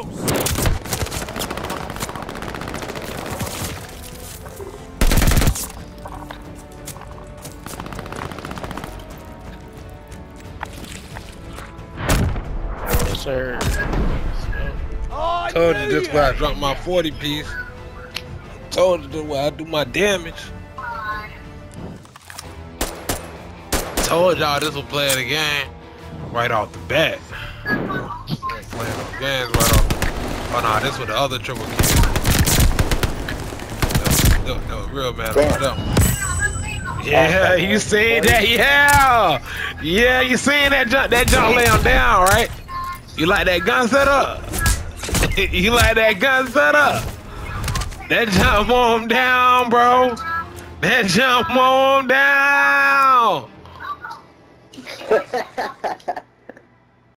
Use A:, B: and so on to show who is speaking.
A: close.
B: Yes, sir.
A: Oh,
B: Told you this where I dropped my 40 piece. Told you this where I do my damage. Told y'all this will play the game right off the bat. Playing the games right off. Oh nah, this was the other triple kill. That was real man. Yeah, you seen that? Yeah, yeah, you seen that jump? That jump lay him down, right? You like that gun setup? You like that gun setup? That jump on him down, bro. That jump on him down.